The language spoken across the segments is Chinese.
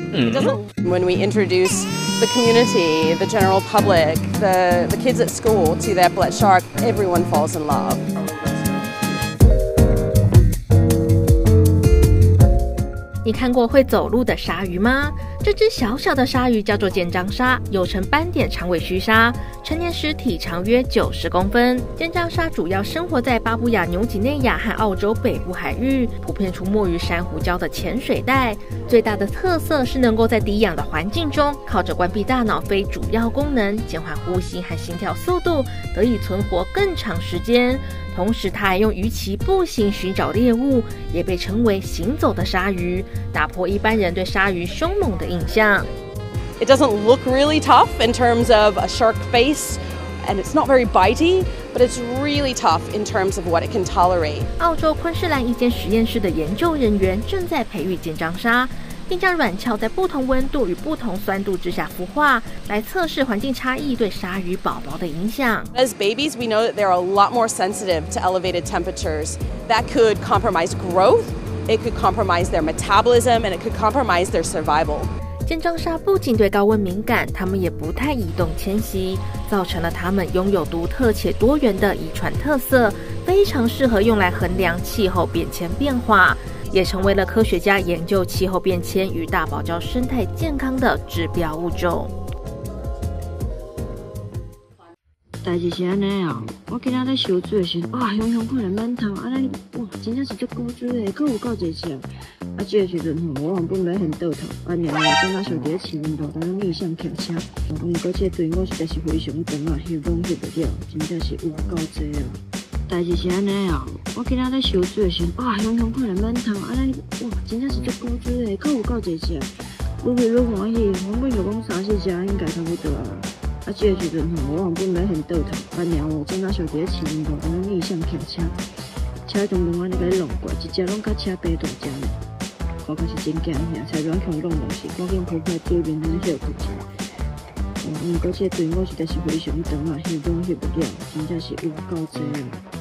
When we introduce the community, the general public, the kids at school to the epaulet shark, everyone falls in love. 你看过会走路的鲨鱼吗？这只小小的鲨鱼叫做尖章鲨，又称斑点长尾须鲨，成年时体长约90公分。尖章鲨主要生活在巴布亚纽几内亚和澳洲北部海域，普遍出没于珊瑚礁的浅水带。最大的特色是能够在低氧的环境中，靠着关闭大脑非主要功能，减缓呼吸和心跳速度，得以存活更长时间。同时，它还用鱼鳍步行寻找猎物，也被称为行走的鲨鱼，打破一般人对鲨鱼凶猛的印象。 It doesn't look really tough in terms of a shark face, and it's not very bitey, but it's really tough in terms of what it can tolerate. 澳洲昆士兰一间实验室的研究人员正在培育尖章鲨，并将卵鞘在不同温度与不同酸度之下孵化，来测试环境差异对鲨鱼宝宝的影响。 As babies, we know that they're a lot more sensitive to elevated temperatures. That could compromise growth, it could compromise their metabolism, and it could compromise their survival. 尖章鲨不仅对高温敏感，它们也不太移动迁徙，造成了它们拥有独特且多元的遗传特色，非常适合用来衡量气候变迁变化，也成为了科学家研究气候变迁与大堡礁生态健康的指标物种。 代志是安尼哦，我今仔咧烧水的时候，哇，雄看来满头，安尼哇，真正是足高水的，佫有够济只。这个时阵吼，我原本要先倒头，然后正仔想伫咧市面路当逆向骑车，不过这队伍实在是非常长啊，翕拢翕不了，真正是有够济哦。代志是安尼哦，我今仔咧烧水的时候，哇，雄看来满头，安尼哇，真正是足高水的，佫有够济只。愈翕愈欢喜，原本想讲3-4只应该差不多啊。这个时阵吼，我原本要先倒头，然后正仔想伫咧市面路当逆向骑车，车中间安尼甲你弄过，一只拢甲车背大只呢。我可是真惊吓，才软强弄东西，赶紧扑开对面咱休困者。不过这队伍实在是非常长啊，翕拢翕不了，真正是有够济啊。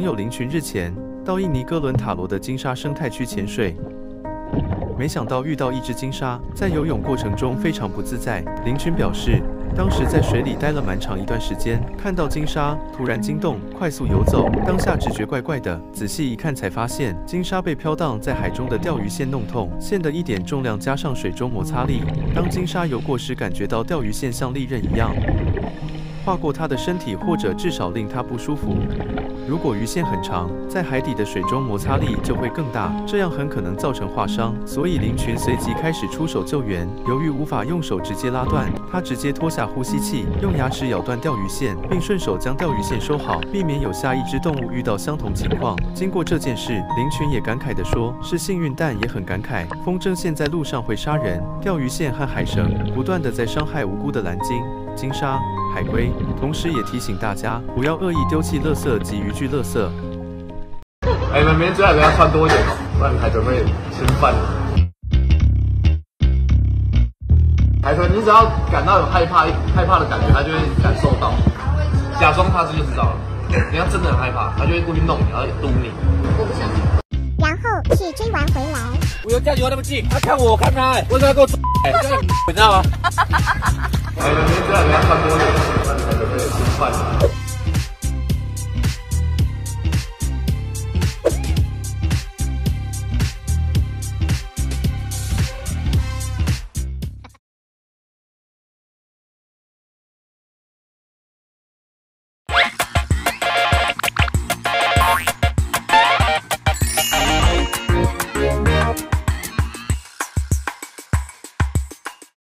网友林群日前到印尼哥伦塔罗的金沙生态区潜水，没想到遇到一只金沙，在游泳过程中非常不自在。林群表示，当时在水里待了蛮长一段时间，看到金沙突然惊动，快速游走，当下直觉怪怪的，仔细一看才发现金沙被飘荡在海中的钓鱼线弄痛，线的一点重量加上水中摩擦力，当金沙游过时，感觉到钓鱼线像利刃一样划过他的身体，或者至少令他不舒服。如果鱼线很长，在海底的水中摩擦力就会更大，这样很可能造成划伤。所以林群随即开始出手救援。由于无法用手直接拉断，他直接脱下呼吸器，用牙齿咬断钓鱼线，并顺手将钓鱼线收好，避免有下一只动物遇到相同情况。经过这件事，林群也感慨地说：“是幸运，但也很感慨，风筝线在路上会杀人，钓鱼线和海绳不断地在伤害无辜的蓝鲸、金沙、海龟，同时也提醒大家不要恶意丢弃垃圾及渔具垃圾。” 你们明天最好要穿多一点哦，不然海豚会侵犯。海豚，你只要感到有害怕的感觉，它就会感受到，假装它就知道了。你要真的很害怕，它就会故意弄你，然后嘟你。我不想。 然后去追完回来。 我有加油那么近，他看我看他，为什么要给我你知道吗？你们最好要穿多一点，不然海豚会侵犯。